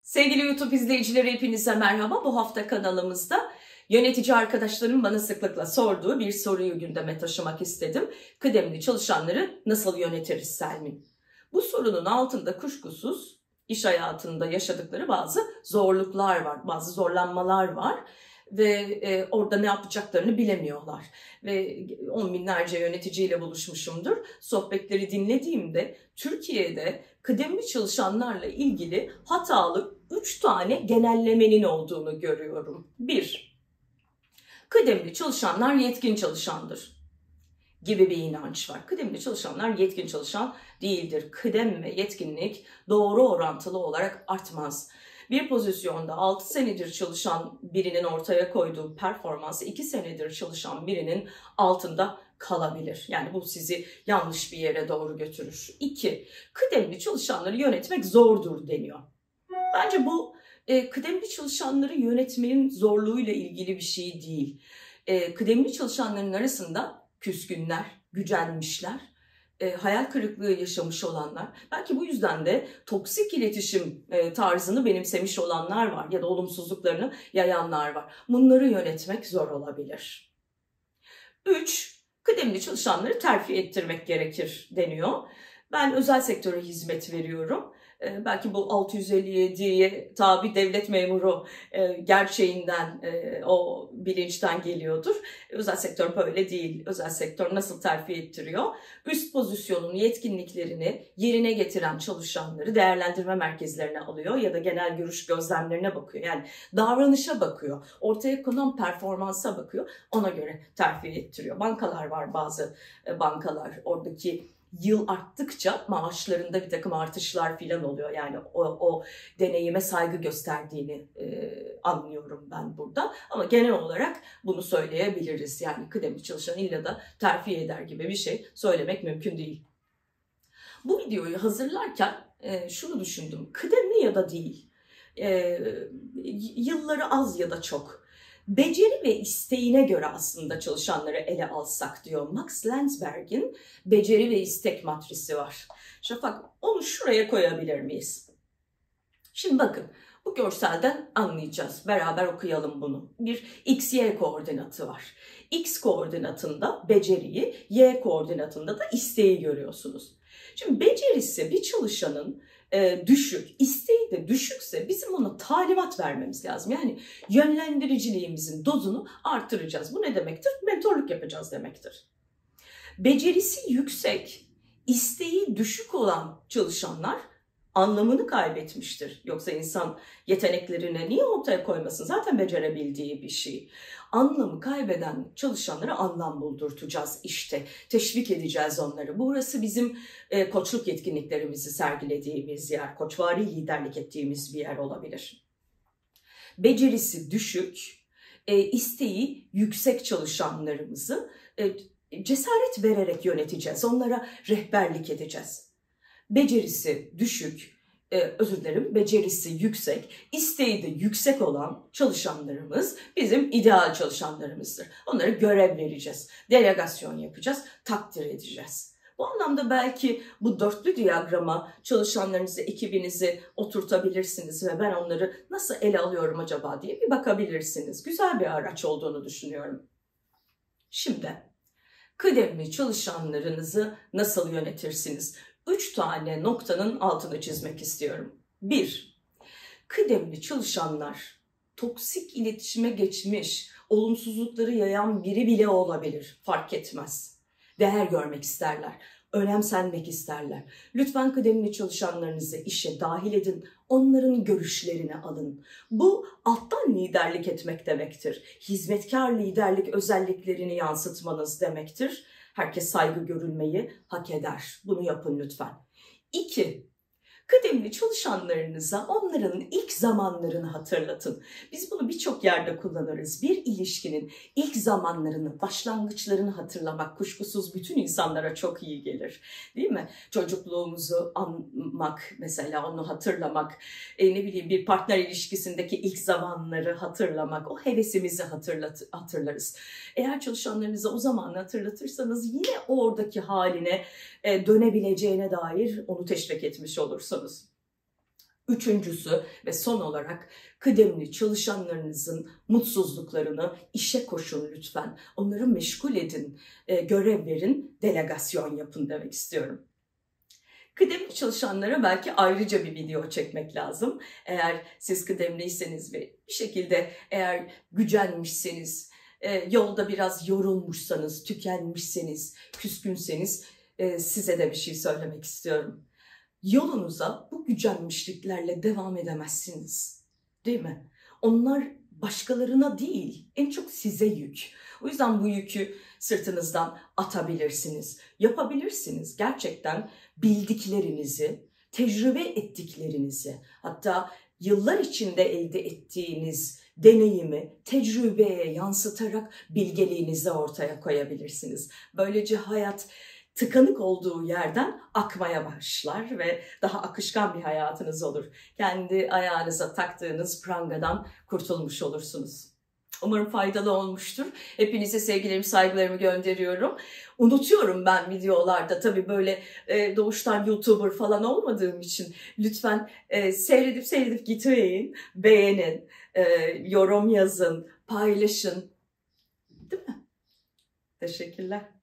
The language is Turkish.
Sevgili YouTube izleyicileri hepinize merhaba. Bu hafta kanalımızda yönetici arkadaşlarım bana sıklıkla sorduğu bir soruyu gündeme taşımak istedim. Kıdemli çalışanları nasıl yönetiriz Selmin? Bu sorunun altında kuşkusuz iş hayatında yaşadıkları bazı zorluklar var, bazı zorlanmalar var. Ve orada ne yapacaklarını bilemiyorlar. Ve on binlerce yöneticiyle buluşmuşumdur. Sohbetleri dinlediğimde Türkiye'de kıdemli çalışanlarla ilgili hatalı 3 tane genellemenin olduğunu görüyorum. 1. Kıdemli çalışanlar yetkin çalışandır gibi bir inanç var. Kıdemli çalışanlar yetkin çalışan değildir. Kıdem ve yetkinlik doğru orantılı olarak artmaz. Bir pozisyonda 6 senedir çalışan birinin ortaya koyduğu performansı 2 senedir çalışan birinin altında kalabilir. Yani bu sizi yanlış bir yere doğru götürür. 2. Kıdemli çalışanları yönetmek zordur deniyor. Bence bu kıdemli çalışanları yönetmenin zorluğuyla ilgili bir şey değil. Kıdemli çalışanların arasında küskünler, gücenmişler, hayal kırıklığı yaşamış olanlar, belki bu yüzden de toksik iletişim tarzını benimsemiş olanlar var ya da olumsuzluklarını yayanlar var. Bunları yönetmek zor olabilir. 3. Kıdemli çalışanları terfi ettirmek gerekir deniyor. Ben özel sektöre hizmet veriyorum. Belki bu 657'ye tabi devlet memuru gerçeğinden, o bilinçten geliyordur. Özel sektör böyle değil. Özel sektör nasıl terfi ettiriyor? Üst pozisyonun yetkinliklerini yerine getiren çalışanları değerlendirme merkezlerine alıyor ya da genel görüş gözlemlerine bakıyor. Yani davranışa bakıyor, ortaya konan performansa bakıyor. Ona göre terfi ettiriyor. Bankalar var, bazı bankalar. Oradaki yıl arttıkça maaşlarında bir takım artışlar falan oluyor. Yani o deneyime saygı gösterdiğini anlıyorum ben burada. Ama genel olarak bunu söyleyebiliriz. Yani kıdemli çalışan illa da terfi eder gibi bir şey söylemek mümkün değil. Bu videoyu hazırlarken şunu düşündüm. Kıdemli ya da değil, yılları az ya da çok, beceri ve isteğine göre aslında çalışanları ele alsak diyor. Max Landsberg'in beceri ve istek matrisi var. Şafak, onu şuraya koyabilir miyiz? Şimdi bakın, bu görselden anlayacağız. Beraber okuyalım bunu. Bir X-Y koordinatı var. X koordinatında beceriyi, Y koordinatında da isteği görüyorsunuz. Şimdi becerisi bir çalışanın düşük, isteği de düşükse bizim ona talimat vermemiz lazım. Yani yönlendiriciliğimizin dozunu artıracağız. Bu ne demektir? Mentorluk yapacağız demektir. Becerisi yüksek, isteği düşük olan çalışanlar anlamını kaybetmiştir. Yoksa insan yeteneklerini niye ortaya koymasın? Zaten becerebildiği bir şey. Anlamı kaybeden çalışanlara anlam buldurtacağız işte. Teşvik edeceğiz onları. Burası bizim koçluk yetkinliklerimizi sergilediğimiz yer. Koçvari liderlik ettiğimiz bir yer olabilir. Becerisi düşük, isteği yüksek çalışanlarımızı cesaret vererek yöneteceğiz. Onlara rehberlik edeceğiz. Becerisi düşük, becerisi yüksek, isteği de yüksek olan çalışanlarımız bizim ideal çalışanlarımızdır. Onlara görev vereceğiz, delegasyon yapacağız, takdir edeceğiz. Bu anlamda belki bu dörtlü diyagrama çalışanlarınızı, ekibinizi oturtabilirsiniz ve ben onları nasıl ele alıyorum acaba diye bir bakabilirsiniz. Güzel bir araç olduğunu düşünüyorum. Şimdi kıdemli çalışanlarınızı nasıl yönetirsiniz? 3 tane noktanın altını çizmek istiyorum. 1. Kıdemli çalışanlar toksik iletişime geçmiş, olumsuzlukları yayan biri bile olabilir. Fark etmez. Değer görmek isterler, önemsenmek isterler. Lütfen kıdemli çalışanlarınızı işe dahil edin, onların görüşlerini alın. Bu alttan liderlik etmek demektir. Hizmetkar liderlik özelliklerini yansıtmanız demektir. Herkes saygı görülmeyi hak eder. Bunu yapın lütfen. 2. Kıdemli çalışanlarınıza onların ilk zamanlarını hatırlatın. Biz bunu birçok yerde kullanırız. Bir ilişkinin ilk zamanlarını, başlangıçlarını hatırlamak kuşkusuz bütün insanlara çok iyi gelir. Değil mi? Çocukluğumuzu anmak, mesela onu hatırlamak, bir partner ilişkisindeki ilk zamanları hatırlamak, o hevesimizi hatırlarız. Eğer çalışanlarınıza o zamanı hatırlatırsanız yine oradaki haline dönebileceğine dair onu teşvik etmiş olursunuz. Üçüncüsü ve son olarak kıdemli çalışanlarınızın mutsuzluklarını işe koşun lütfen. Onları meşgul edin, görev verin, delegasyon yapın demek istiyorum. Kıdemli çalışanlara belki ayrıca bir video çekmek lazım. Eğer siz kıdemliyseniz ve bir şekilde eğer gücenmişseniz, yolda biraz yorulmuşsanız, tükenmişseniz, küskünseniz size de bir şey söylemek istiyorum. Yolunuza bu gücenmişliklerle devam edemezsiniz. Değil mi? Onlar başkalarına değil, en çok size yük. O yüzden bu yükü sırtınızdan atabilirsiniz, yapabilirsiniz. Gerçekten bildiklerinizi, tecrübe ettiklerinizi, hatta yıllar içinde elde ettiğiniz deneyimi tecrübeye yansıtarak bilgeliğinizi ortaya koyabilirsiniz. Böylece hayat tıkanık olduğu yerden akmaya başlar ve daha akışkan bir hayatınız olur. Kendi ayağınıza taktığınız prangadan kurtulmuş olursunuz. Umarım faydalı olmuştur. Hepinize sevgilerimi, saygılarımı gönderiyorum. Unutuyorum ben videolarda tabii böyle doğuştan YouTuber falan olmadığım için lütfen seyredip gitmeyin, beğenin, yorum yazın, paylaşın. Değil mi? Teşekkürler.